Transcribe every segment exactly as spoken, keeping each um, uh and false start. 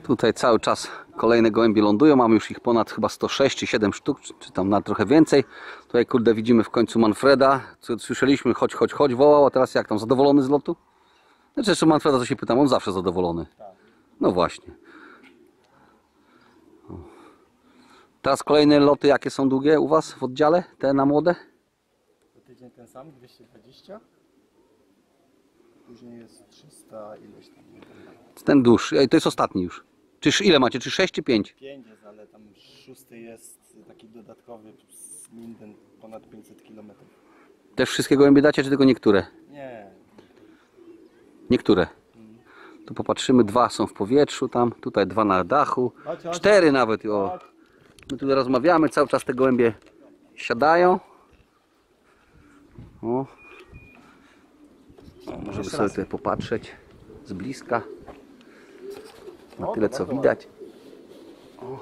Tutaj cały czas kolejne gołębie lądują. Mamy już ich ponad chyba sto sześć czy siedem sztuk, czy tam na trochę więcej. Tutaj kurde widzimy w końcu Manfreda. Co słyszeliśmy, chodź, chodź, chodź, wołał, a teraz jak tam, zadowolony z lotu? Znaczy jeszcze Manfreda, co się pytam, on zawsze zadowolony. No właśnie. Teraz kolejne loty, jakie są długie u Was w oddziale? Te na młode? Co tydzień ten sam, dwieście dwadzieścia. Później jest trzysta ileś tam. Ten dłuższy, to jest ostatni już. Czy ile macie? Czy sześć czy pięć? pięć jest, ale tam szósty jest taki dodatkowy z Linden, ponad pięćset kilometrów. Też wszystkie gołębie dacie, czy tylko niektóre? Nie. Niektóre. Tu popatrzymy, dwa są w powietrzu tam, tutaj dwa na dachu, chodź, chodź, cztery nawet. O. My tutaj rozmawiamy, cały czas te gołębie siadają. O. O, możemy sobie tutaj popatrzeć z bliska. Na tyle co widać. O.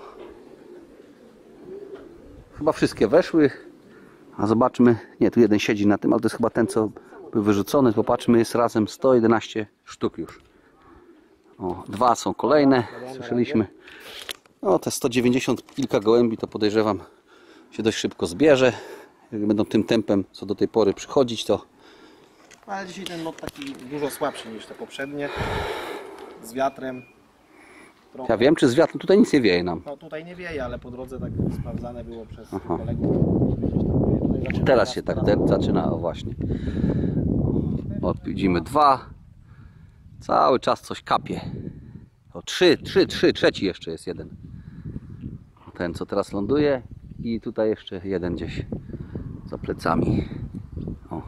Chyba wszystkie weszły. A zobaczmy, nie, tu jeden siedzi na tym, ale to jest chyba ten, co był wyrzucony. Popatrzmy, jest razem sto jedenaście sztuk już. O, dwa są kolejne, słyszeliśmy. No, te sto dziewięćdziesiąt kilka gołębi to podejrzewam się dość szybko zbierze. Jak będą tym tempem, co do tej pory przychodzić, to... Ale dzisiaj ten lot taki dużo słabszy niż te poprzednie. Z wiatrem. Trochę. Ja wiem, czy z wiatrem tutaj nic nie wieje nam. No tutaj nie wieje, ale po drodze tak sprawdzane było przez Aha. kolegów. Tutaj teraz się tak teraz... zaczyna, o właśnie. O, widzimy dwa. Cały czas coś kapie. O, trzy, trzy, trzy, trzeci jeszcze jest jeden. Ten, co teraz ląduje. I tutaj jeszcze jeden gdzieś za plecami. O.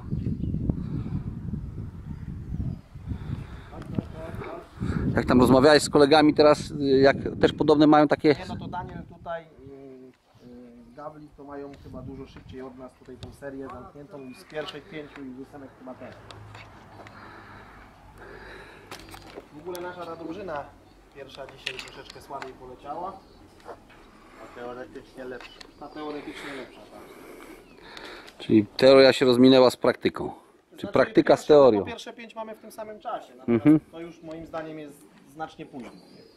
Jak tam rozmawiałeś z kolegami teraz, jak też podobne mają takie... Nie, no to Daniel tutaj w Gawli to mają chyba dużo szybciej od nas tutaj tą serię zamkniętą i z pierwszych pięciu i ósemek chyba też. W ogóle nasza ta drużyna pierwsza dzisiaj troszeczkę słabiej poleciała. A teoretycznie lepsza. A teoretycznie lepsza, tak. Czyli teoria się rozminęła z praktyką. Czy znaczy, praktyka pierwsze, z teorią. No pierwsze pięć mamy w tym samym czasie. Natomiast mhm. to już moim zdaniem jest znacznie później.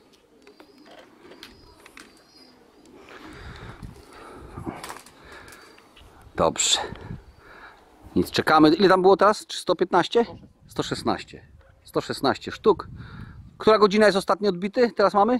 Dobrze. Nic, czekamy. Ile tam było teraz? sto piętnaście? sto szesnaście. sto szesnaście sztuk. Która godzina jest ostatnio odbity? Teraz mamy?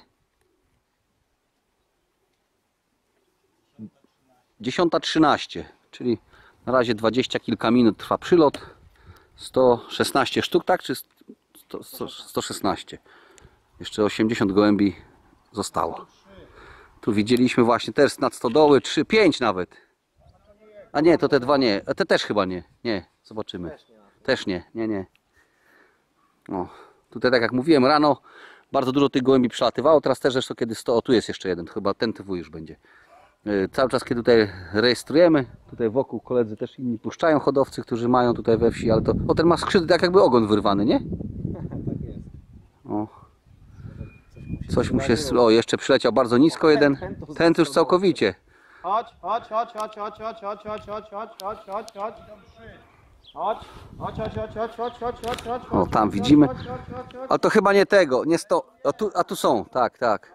dziesiąta trzynaście. Czyli na razie dwadzieścia kilka minut trwa przylot. sto szesnaście sztuk, tak? Czy sto, sto, sto szesnaście? Jeszcze osiemdziesiąt gołębi zostało. Tu widzieliśmy właśnie też nad stodoły trzy, pięć nawet. A nie, to te dwa nie. A te też chyba nie. Nie, zobaczymy. Też nie, nie, nie. O, tutaj tak jak mówiłem rano, bardzo dużo tych gołębi przelatywało. Teraz też zresztą kiedy sto, o tu jest jeszcze jeden, chyba ten T W już będzie. Cały czas kiedy tutaj rejestrujemy, tutaj wokół koledzy też inni puszczają hodowcy, którzy mają tutaj we wsi, ale to, o ten ma skrzydła, tak jakby ogon wyrwany, nie? Tak jest. O. Coś mu się, o jeszcze przyleciał bardzo nisko jeden, ten to już całkowicie. Chodź, chodź, chodź, chodź, chodź, chodź, chodź, chodź, chodź, chodź, chodź, chodź, chodź. Chodź, chodź, chodź, chodź, chodź, chodź, chodź, chodź, chodź. O, tam widzimy. Ale to chyba nie tego, nie sto, a tu, a tu są, tak, tak.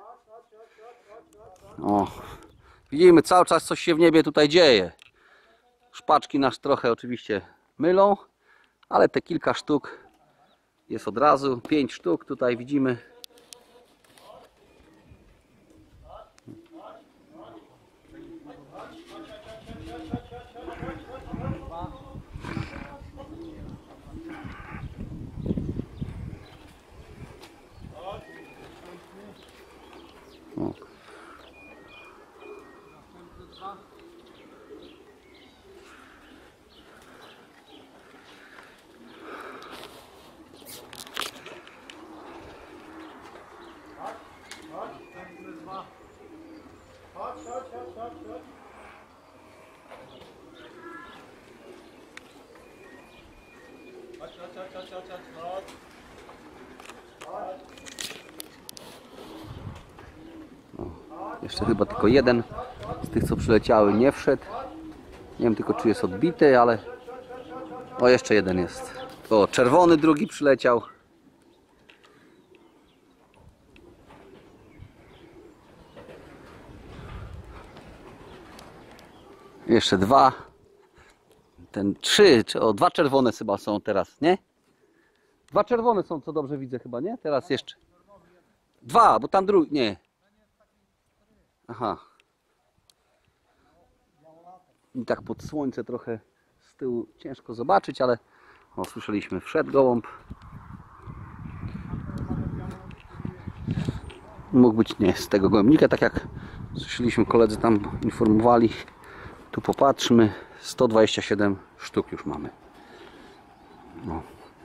O. Widzimy, cały czas coś się w niebie tutaj dzieje. Szpaczki nas trochę oczywiście mylą, ale te kilka sztuk jest od razu. Pięć sztuk tutaj widzimy. O. Jeszcze chyba tylko jeden z tych, co przyleciały, nie wszedł. Nie wiem tylko, czy jest odbity, ale... O, jeszcze jeden jest. O, czerwony drugi przyleciał. Jeszcze dwa. Ten trzy, czy o dwa czerwone chyba są teraz, nie? Dwa czerwone są, co dobrze widzę chyba, nie? Teraz jeszcze. Dwa, bo tam drugi, nie. Aha. I tak pod słońce trochę z tyłu ciężko zobaczyć, ale o, słyszeliśmy, wszedł gołąb. Mógł być nie z tego gołębnika, tak jak słyszeliśmy, koledzy tam informowali. Tu popatrzmy, sto dwadzieścia siedem sztuk już mamy. No.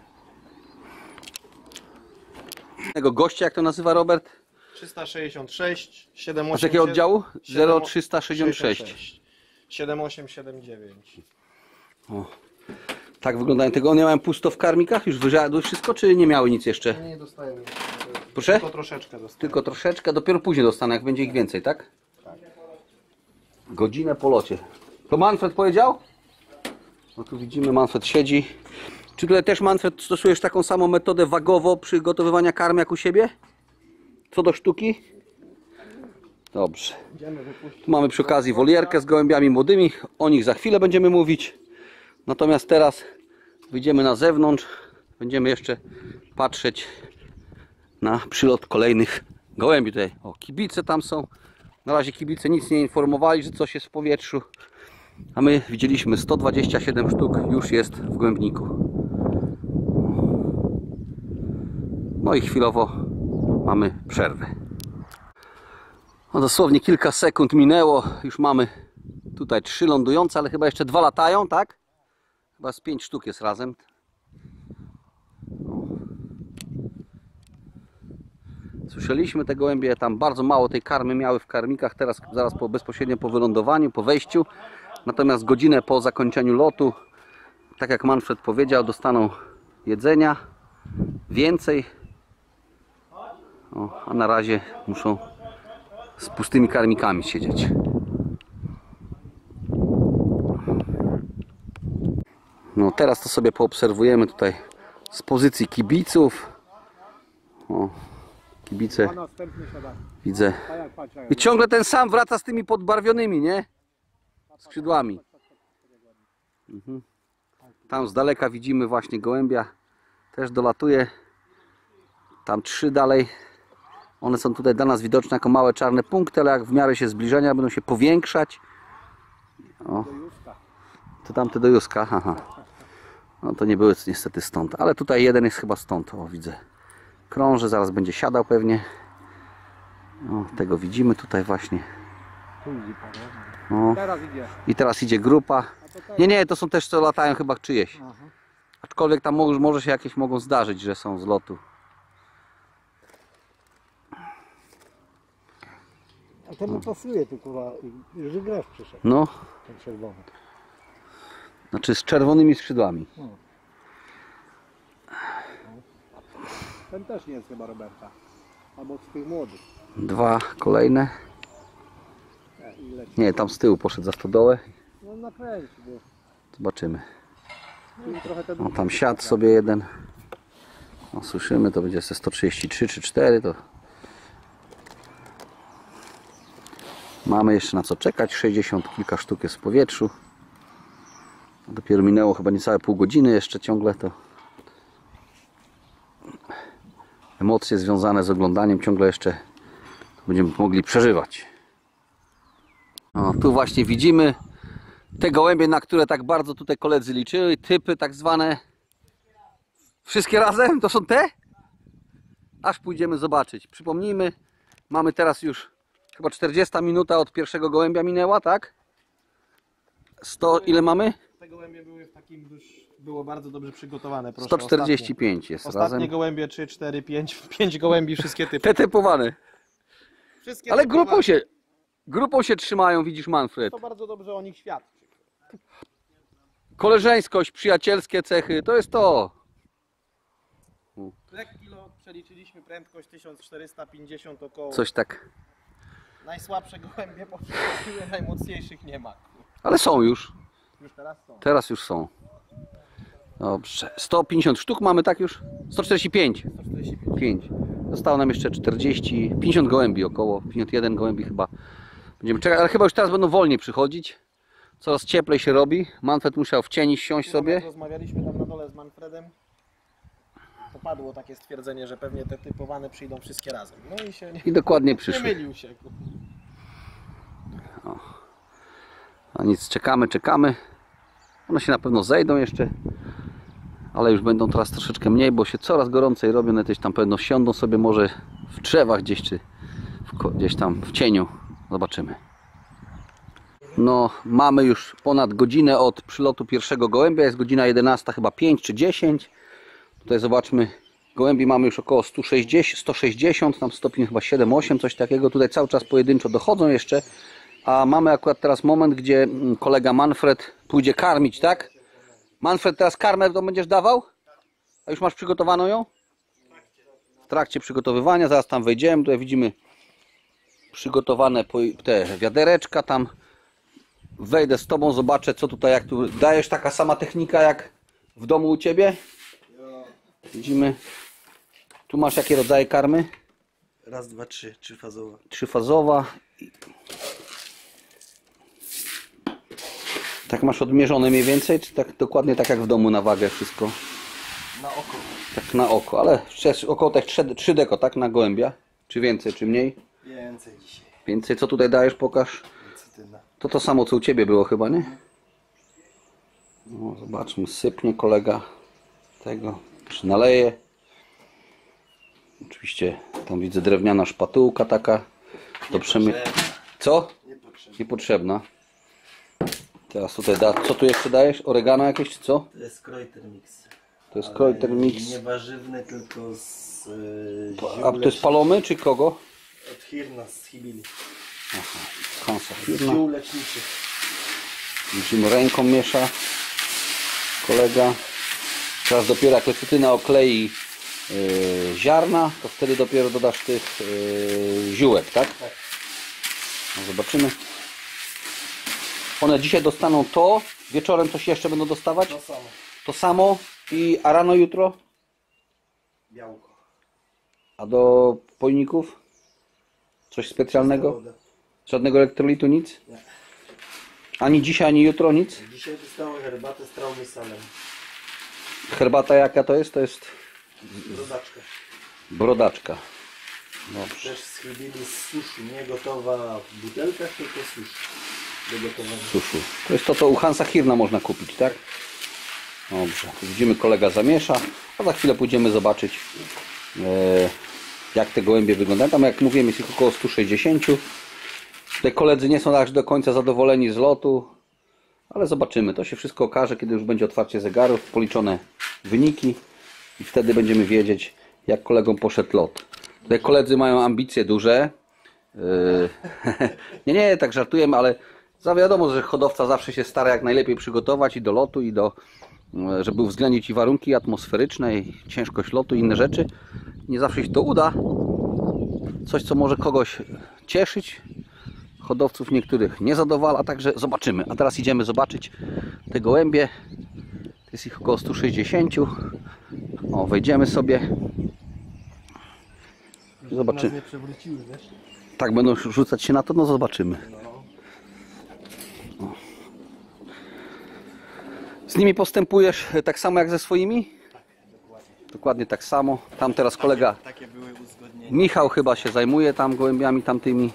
Tego gościa, jak to nazywa Robert? trzysta sześćdziesiąt sześć, siedem A osiem. z jakiego oddziału? siedem- zero trzysta sześćdziesiąt sześć. siedem osiem siedem dziewięć. O. Tak wyglądają tego. One miałem pusto w karmikach? Już wyżadły wszystko, czy nie miały nic jeszcze? Nie dostaję nic. Proszę? Tylko troszeczkę dostaję. Tylko troszeczkę, dopiero później dostanę, jak będzie ich więcej, tak? Tak. Godzinę po locie. To Manfred powiedział? No tu widzimy, Manfred siedzi. Czy tutaj też, Manfred, stosujesz taką samą metodę wagowo przygotowywania karmy jak u siebie? Co do sztuki? Dobrze. Idziemy wypuścić. Tu mamy przy okazji wolierkę z gołębiami młodymi. O nich za chwilę będziemy mówić. Natomiast teraz wyjdziemy na zewnątrz. Będziemy jeszcze patrzeć na przylot kolejnych gołębi. Tutaj o, kibice tam są. Na razie kibice nic nie informowali, że coś jest w powietrzu. A my widzieliśmy sto dwadzieścia siedem sztuk już jest w gołębniku. No i chwilowo mamy przerwę. No dosłownie kilka sekund minęło. Już mamy tutaj trzy lądujące, ale chyba jeszcze dwa latają, tak? Chyba z pięć sztuk jest razem. Słyszeliśmy te gołębie, tam bardzo mało tej karmy miały w karmikach, teraz zaraz po, bezpośrednio po wylądowaniu, po wejściu. Natomiast godzinę po zakończeniu lotu, tak jak Manfred powiedział, dostaną jedzenia więcej. O, a na razie muszą z pustymi karmikami siedzieć. No teraz to sobie poobserwujemy tutaj z pozycji kibiców. O, kibice widzę. I ciągle ten sam wraca z tymi podbarwionymi, nie? Skrzydłami. Mhm. Tam z daleka widzimy właśnie gołębia. Też dolatuje. Tam trzy dalej. One są tutaj dla nas widoczne jako małe czarne punkty, ale jak w miarę się zbliżenia będą się powiększać. O. To tamte do Józka. Aha. No to nie były niestety stąd. Ale tutaj jeden jest chyba stąd. O, widzę. Krąży, zaraz będzie siadał pewnie. O, tego widzimy tutaj właśnie. O. Teraz idzie. I teraz idzie grupa. Nie, nie, to są też co latają chyba czyjeś. Aczkolwiek tam może, może się jakieś mogą zdarzyć, że są z lotu. A temu pasuje tu kurwa, żygrew przyszedł, No, ten czerwony. znaczy z czerwonymi skrzydłami. Ten też nie jest chyba Roberta. Albo z tych młodych. Dwa kolejne. Nie, i leci. Nie, tam z tyłu poszedł za stodołę. No nakręci, bo Zobaczymy. no, trochę ten O, tam siadł sobie jeden. No, słyszymy, to będzie ze sto trzydzieści trzy czy cztery. To mamy jeszcze na co czekać. sześćdziesiąt kilka sztuk jest w powietrzu. Dopiero minęło chyba niecałe pół godziny jeszcze ciągle to. Emocje związane z oglądaniem ciągle jeszcze będziemy mogli przeżywać. O, tu właśnie widzimy te gołębie, na które tak bardzo tutaj koledzy liczyli. Typy tak zwane. Wszystkie razem? To są te? Aż pójdziemy zobaczyć. Przypomnijmy, mamy teraz już chyba czterdziesta minuta od pierwszego gołębia minęła, tak? sto, ile mamy? Te gołębie były w takim dość, było bardzo dobrze przygotowane. Proszę, sto czterdzieści pięć jest Ostatnie, ostatnie razem. gołębie trzy, cztery, pięć, pięć gołębi, wszystkie typy. Te typowane. Wszystkie Ale typowane. grupą się, grupą się trzymają, widzisz, Manfred. To bardzo dobrze o nich świadczy. Koleżeńskość, przyjacielskie cechy, to jest to. Lekki lot, przeliczyliśmy prędkość tysiąc czterysta pięćdziesiąt około. Coś tak. Najsłabsze gołębie poszły, najmocniejszych nie ma. Ale są już. Już teraz są. Teraz już są. Dobrze. sto pięćdziesiąt sztuk mamy, tak już? sto czterdzieści pięć. sto czterdzieści pięć. pięć. Zostało nam jeszcze czterdzieści, pięćdziesiąt gołębi około. pięćdziesiąt jeden gołębi chyba. Będziemy czekać, ale chyba już teraz będą wolniej przychodzić. Coraz cieplej się robi. Manfred musiał w cieni siąść Jak sobie. rozmawialiśmy tam na dole z Manfredem, to padło takie stwierdzenie, że pewnie te typowane przyjdą wszystkie razem. No i się nie, I dokładnie nie przyszły. mylił się. A nic, czekamy, czekamy. One się na pewno zejdą jeszcze. Ale już będą teraz troszeczkę mniej, bo się coraz gorącej robią. One też tam pewno siądą sobie może w drzewach gdzieś, czy w, ko- gdzieś tam w cieniu. Zobaczymy. No, mamy już ponad godzinę od przylotu pierwszego gołębia. Jest godzina jedenasta, chyba pięć czy dziesięć. Tutaj zobaczmy, gołębi mamy już około sto sześćdziesiąt, sto sześćdziesiąt, tam stopień chyba siedem osiem, coś takiego. Tutaj cały czas pojedynczo dochodzą jeszcze. A mamy akurat teraz moment, gdzie kolega Manfred pójdzie karmić, tak? Manfred, teraz karmę to będziesz dawał? A już masz przygotowaną ją? W trakcie przygotowywania, zaraz tam wejdziemy. Tutaj widzimy przygotowane te wiadereczka. Tam wejdę z tobą, zobaczę co tutaj, jak tu dajesz. Taka sama technika jak w domu u ciebie? Widzimy. Tu masz jakie rodzaje karmy? Raz, dwa, trzy, trzyfazowa. Trzyfazowa. Tak masz odmierzone mniej więcej, czy tak dokładnie tak jak w domu na wagę wszystko? Na oko. Tak na oko, ale przecież około tak trzy deko, tak? Na gołębia? Czy więcej, czy mniej? Więcej dzisiaj. Więcej. Co tutaj dajesz? Pokaż. Cytyna. To to samo co u ciebie było chyba, nie? No, zobaczmy, sypnie kolega tego, czy naleje. Oczywiście tam widzę drewniana szpatułka taka do przemy... Co? Niepotrzebne. Niepotrzebna. Teraz tutaj da... Co tu jeszcze dajesz? Oregano jakieś czy co? To jest Kreuter Mix. To jest Ale Kreuter Mix. Nie warzywny, tylko z yy, A to jest Palomy czy kogo? Od Hirna z Hibili. Hansa Z firma. ziół leczniczych. Widzimy, ręką miesza kolega. Teraz dopiero jak lecytyna oklei yy, ziarna, to wtedy dopiero dodasz tych yy, ziółek, tak? Tak. No, zobaczymy. One dzisiaj dostaną to, wieczorem coś jeszcze będą dostawać? To samo. To samo i a rano jutro? Białko. A do pojników? Coś specjalnego? Woda. Żadnego elektrolitu, nic? Nie. Ani dzisiaj, ani jutro, nic? Dzisiaj dostały herbatę z traumisalem. Herbata jaka to jest? To jest Rodaczka. brodaczka. Dobrze. Też z Hibili z suszu. Nie gotowa w butelkach, tylko susz. Do gotowania. Suszu. To jest to, co u Hansa Hirna można kupić, tak? Dobrze. Widzimy, kolega zamiesza, a za chwilę pójdziemy zobaczyć, e, jak te gołębie wyglądają. Tam, jak mówiłem, jest ich około sto sześćdziesiąt. Te koledzy nie są aż do końca zadowoleni z lotu, ale zobaczymy. To się wszystko okaże, kiedy już będzie otwarcie zegarów, policzone wyniki i wtedy będziemy wiedzieć, jak kolegom poszedł lot. Tutaj koledzy mają ambicje duże. Yy, nie, nie, tak żartujemy, ale za wiadomo, że hodowca zawsze się stara jak najlepiej przygotować i do lotu, i do, żeby uwzględnić i warunki atmosferyczne, i ciężkość lotu, i inne rzeczy. Nie zawsze się to uda. Coś, co może kogoś cieszyć, hodowców niektórych nie zadowala, także zobaczymy. A teraz idziemy zobaczyć te gołębie. To jest ich około sto sześćdziesiąt. O, wejdziemy sobie. Zobaczymy. Nie przewróciły, wiesz? Tak będą rzucać się na to, no zobaczymy. O. Z nimi postępujesz tak samo jak ze swoimi? Tak, dokładnie. Dokładnie tak samo. Tam teraz kolega Takie były uzgodnienia. Michał chyba się zajmuje tam gołębiami tamtymi.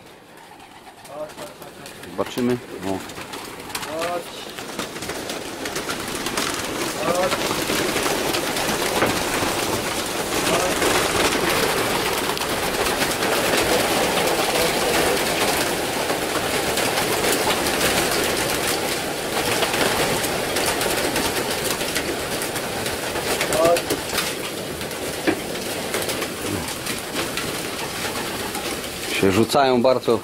Zobaczymy. O. Się rzucają bardzo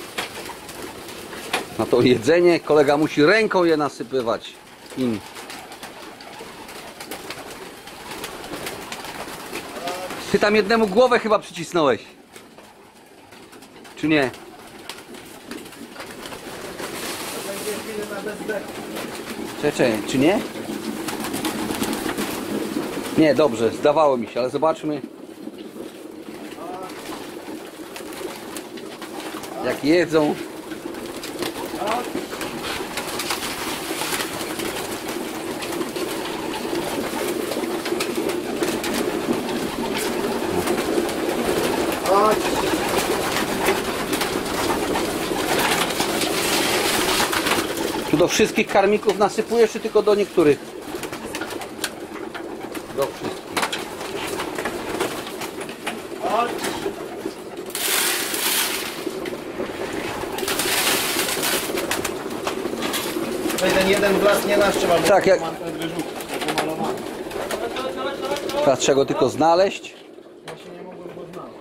na to jedzenie. Kolega musi ręką je nasypywać im. Ty tam jednemu głowę chyba przycisnąłeś. Czy nie? Czekaj, czy nie? Nie, dobrze, zdawało mi się, ale zobaczmy. Jak jedzą. Do wszystkich karmików nasypujesz, czy tylko do niektórych? Do wszystkich. Ten jeden glas nie nasz, trzeba Tak, jak- wyrzucić, jak pomalowany. Teraz trzeba go tylko znaleźć. Właśnie nie mogłem go znaleźć.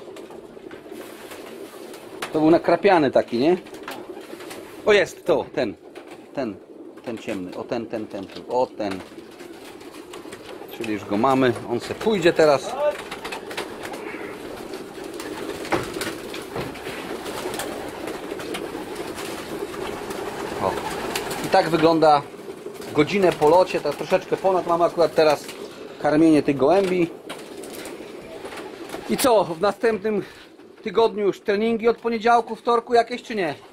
To był nakrapiany taki, nie? O, jest, to, ten. Ten, ten ciemny. O, ten, ten, ten. Tu. O, ten. Czyli już go mamy. On se pójdzie teraz. O. I tak wygląda godzinę po locie. Tak troszeczkę ponad. Mamy akurat teraz karmienie tych gołębi. I co? W następnym tygodniu już treningi od poniedziałku, wtorku jakieś, czy nie?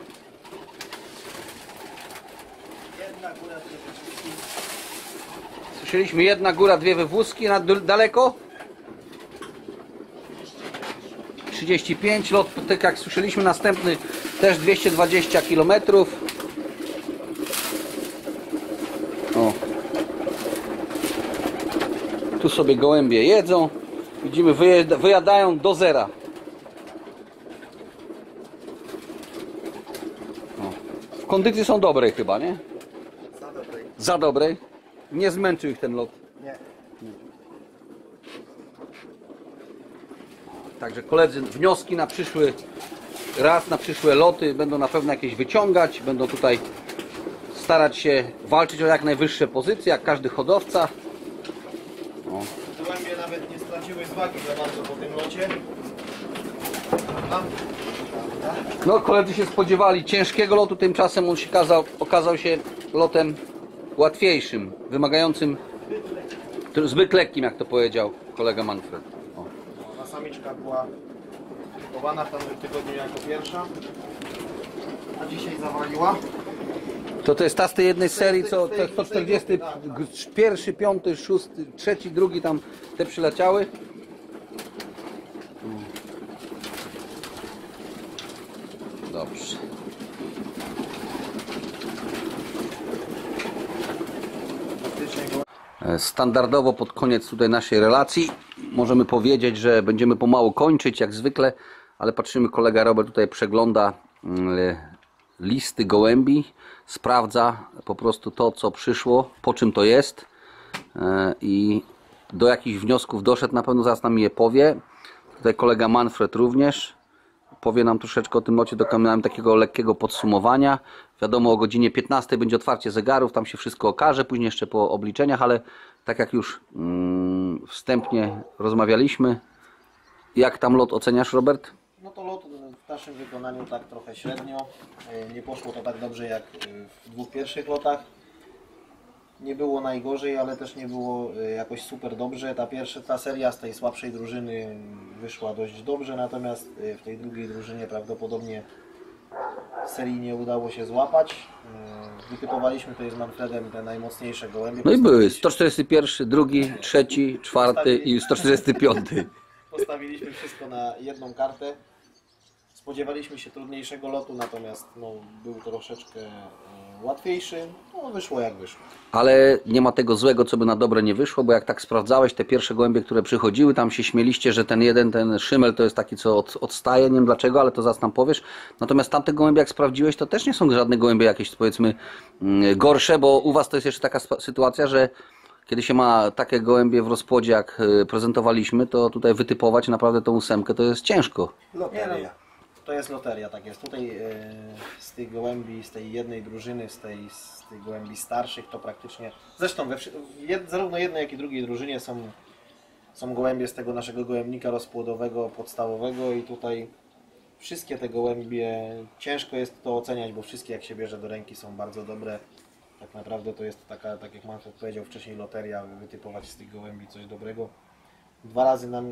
Słyszeliśmy jedna góra, dwie wywózki, na daleko? trzydzieści pięć, lot, tak jak słyszeliśmy, następny też dwieście dwadzieścia kilometrów. O. Tu sobie gołębie jedzą. Widzimy, wyjada, wyjadają do zera. O. W kondycji są dobrej chyba, nie? Za dobrej. Za dobrej. Nie zmęczył ich ten lot. Nie. Także koledzy, wnioski na przyszły raz, na przyszłe loty będą na pewno jakieś wyciągać. Będą tutaj starać się walczyć o jak najwyższe pozycje, jak każdy hodowca. O. Gołębie nawet nie straciły z wagi za bardzo po tym locie. Tam. No, koledzy się spodziewali ciężkiego lotu, tymczasem on się okazał, okazał się lotem łatwiejszym, wymagającym, zbyt lekkim, jak to powiedział kolega Manfred. O. Ta samiczka była chowana w tamtym tygodniu jako pierwsza, a dzisiaj zawaliła. To to jest ta z tej jednej serii, co z tej- te sto czterdzieści, pierwszy, piąty, szósty, trzeci, drugi tam te przyleciały. Dobrze. Standardowo pod koniec tutaj naszej relacji możemy powiedzieć, że będziemy pomału kończyć jak zwykle, ale patrzymy, kolega Robert tutaj przegląda mm, listy gołębi, sprawdza po prostu to, co przyszło, po czym to jest e, i do jakich wniosków doszedł, na pewno zaraz nam je powie. Tutaj kolega Manfred również powie nam troszeczkę o tym locie, dokonałem takiego lekkiego podsumowania. Wiadomo, o godzinie piętnastej będzie otwarcie zegarów, tam się wszystko okaże, później jeszcze po obliczeniach, ale tak jak już mm, wstępnie rozmawialiśmy, jak tam lot oceniasz, Robert? No to lot w naszym wykonaniu tak trochę średnio. E, Nie poszło to tak dobrze jak e, w dwóch pierwszych lotach. Nie było najgorzej, ale też nie było e, jakoś super dobrze. Ta pierwsza, ta seria z tej słabszej drużyny wyszła dość dobrze, natomiast e, w tej drugiej drużynie prawdopodobnie serii nie udało się złapać. E, Wytypowaliśmy tutaj z Manfredem te najmocniejsze gołębie. No i były sto czterdzieści jeden, drugi, trzeci, czwarty i sto czterdzieści pięć. Postawiliśmy wszystko na jedną kartę. Spodziewaliśmy się trudniejszego lotu, natomiast no, był troszeczkę e, łatwiejszy. No, wyszło jak wyszło. Ale nie ma tego złego, co by na dobre nie wyszło, bo jak tak sprawdzałeś te pierwsze gołębie, które przychodziły, tam się śmieliście, że ten jeden, ten szymel to jest taki, co od, odstaje, nie wiem dlaczego, ale to zaraz nam powiesz. Natomiast tamte gołębie, jak sprawdziłeś, to też nie są żadne gołębie jakieś, powiedzmy, mm, gorsze, bo u Was to jest jeszcze taka spa- sytuacja, że kiedy się ma takie gołębie w rozpłodzie, jak y, prezentowaliśmy, to tutaj wytypować naprawdę tą ósemkę to jest ciężko. Loteria. To jest loteria, tak jest. Tutaj e, z tych gołębi, z tej jednej drużyny, z, tej, z tych gołębi starszych, to praktycznie... Zresztą we, wszy- w jed, zarówno jednej, jak i drugiej drużynie są, są gołębie z tego naszego gołębnika rozpłodowego, podstawowego i tutaj wszystkie te gołębie, ciężko jest to oceniać, bo wszystkie jak się bierze do ręki są bardzo dobre. Tak naprawdę to jest taka, tak jak Manfred powiedział wcześniej, loteria, wytypować z tych gołębi coś dobrego. Dwa razy nam,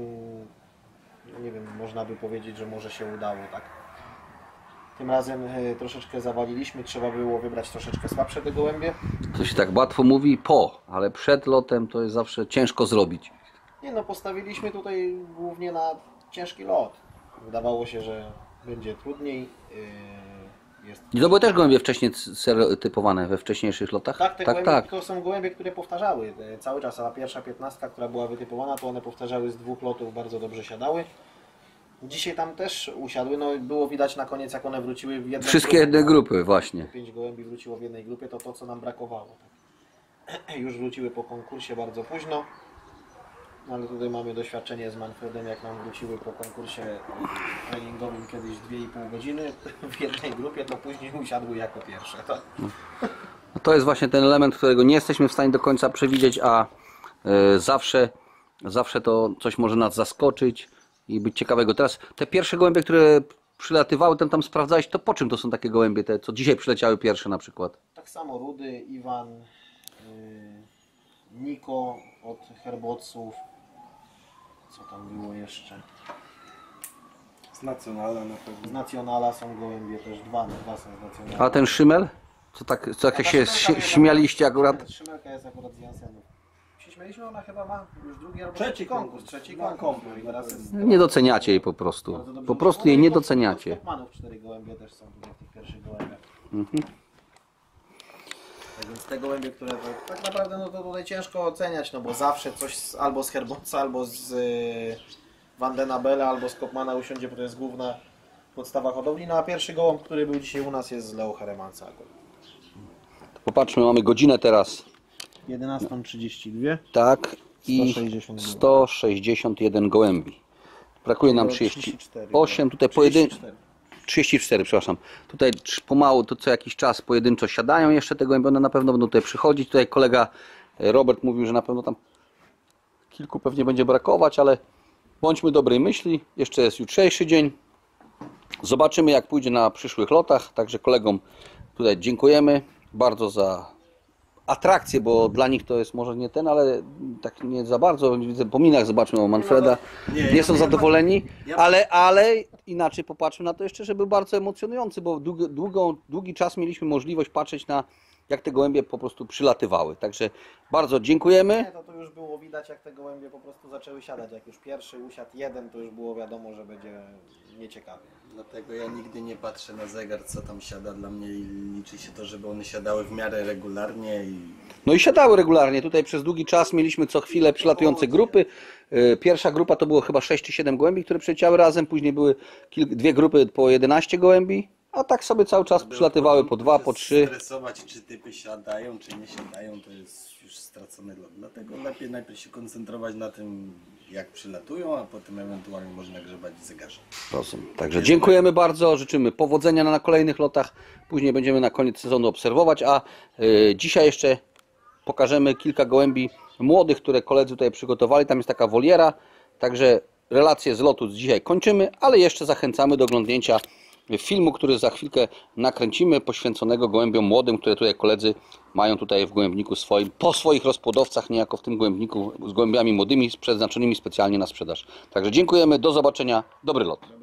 nie wiem, można by powiedzieć, że może się udało, tak. Tym razem e, troszeczkę zawaliliśmy, trzeba było wybrać troszeczkę słabsze te gołębie. To się tak łatwo mówi po, ale przed lotem to jest zawsze ciężko zrobić. Nie no, postawiliśmy tutaj głównie na ciężki lot. Wydawało się, że będzie trudniej. Yy, jest. I to były też gołębie wcześniej typowane we wcześniejszych lotach? Tak, te tak, gołębie tak. to są gołębie, które powtarzały e, cały czas, a ta pierwsza piętnastka, która była wytypowana, to one powtarzały z dwóch lotów, bardzo dobrze siadały. Dzisiaj tam też usiadły, no było widać na koniec, jak one wróciły w jednej Wszystkie grupie. jedne grupy, właśnie. Pięć gołębi wróciło w jednej grupie, to to, co nam brakowało. Tak. Już wróciły po konkursie bardzo późno, no ale tutaj mamy doświadczenie z Manfredem, jak nam wróciły po konkursie treningowym kiedyś dwie i pół godziny w jednej grupie, to później usiadły jako pierwsze. Tak? No to jest właśnie ten element, którego nie jesteśmy w stanie do końca przewidzieć, a y, zawsze, zawsze to coś może nas zaskoczyć i być ciekawego. Teraz te pierwsze gołębie, które przylatywały, tam, tam sprawdzałeś, to po czym to są takie gołębie, te co dzisiaj przyleciały pierwsze na przykład? Tak samo Rudy, Iwan, yy, Niko od Herboców. Co tam było jeszcze? Z Nacjonala na pewno. Z Nacjonala są gołębie też, dwa, dwa są z Nacjonala. A ten szymel? Co tak, co tak się ś- śmialiście akurat? Szymelka jest akurat z Jansenów. Się śmialiśmy, ona chyba ma już drugi albo Trzeci trzeci konkurs. konkurs. Trzeci Ma konkurs. konkurs. I teraz jest Nie doceniacie jej po prostu. bardzo dobrze Po prostu wyszło. jej No i nie od- doceniacie. od Kopmanów cztery gołębie też są tutaj w tych pierwszych gołębiach. Mhm. Tak więc te gołębie, które to, tak naprawdę no to tutaj ciężko oceniać, no bo zawsze coś z, albo z Herboca, albo z y, Van den Abela, albo z Kopmana usiądzie, bo to jest główna podstawa hodowli. No a pierwszy gołąb, który był dzisiaj u nas, jest z Leo Heremansa akurat. Popatrzmy, mamy godzinę teraz. jedenasta trzydzieści dwa. Tak. I sto sześćdziesiąt dwa. sto sześćdziesiąt jeden gołębi. Brakuje nam trzydzieści osiem, tutaj pojedyn... trzydzieści cztery, przepraszam. Tutaj trz- pomału, to co jakiś czas pojedynczo siadają jeszcze te gołębie, one na pewno będą tutaj przychodzić. Tutaj kolega e, Robert mówił, że na pewno tam kilku pewnie będzie brakować, ale bądźmy dobrej myśli. Jeszcze jest jutrzejszy dzień. Zobaczymy, jak pójdzie na przyszłych lotach. Także kolegom tutaj dziękujemy bardzo za atrakcję, bo dla nich to jest może nie ten, ale tak nie za bardzo. Widzę po minach, zobaczmy o Manfreda. Nie, Nie ja- są ja- zadowoleni, ja- ale, ale inaczej popatrzmy na to jeszcze, że był bardzo emocjonujący, bo długi, długą, długi czas mieliśmy możliwość patrzeć na jak te gołębie po prostu przylatywały. Także bardzo dziękujemy. Nie, to, to już było widać, jak te gołębie po prostu zaczęły siadać. Jak już pierwszy usiadł jeden, to już było wiadomo, że będzie nieciekawie. Dlatego ja nigdy nie patrzę na zegar, co tam siada. Dla mnie liczy się to, żeby one siadały w miarę regularnie i No i siadały regularnie. Tutaj przez długi czas mieliśmy co chwilę przylatujące grupy. Yy, Pierwsza grupa to było chyba sześć czy siedem gołębi, które przyleciały razem. Później były kilk, dwie grupy po jedenaście gołębi. A tak sobie cały czas przylatywały po dwa, po trzy. stresować, czy typy siadają, czy nie siadają, to jest już stracony lot. Dlatego lepiej najpierw się koncentrować na tym, jak przylatują, a potem ewentualnie można grzebać w zegarze. Rozumiem. Także dziękujemy bardzo, życzymy powodzenia na kolejnych lotach. Później będziemy na koniec sezonu obserwować, a y, dzisiaj jeszcze pokażemy kilka gołębi młodych, które koledzy tutaj przygotowali. Tam jest taka woliera, także relacje z lotu dzisiaj kończymy, ale jeszcze zachęcamy do oglądnięcia filmu, który za chwilkę nakręcimy, poświęconego gołębiom młodym, które tutaj koledzy mają tutaj w gołębniku swoim, po swoich rozpłodowcach, niejako w tym gołębniku z gołębiami młodymi, przeznaczonymi specjalnie na sprzedaż. Także dziękujemy, do zobaczenia, dobry lot.